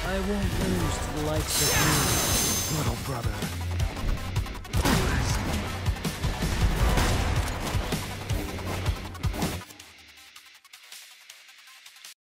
I won't lose to the likes of you, little brother.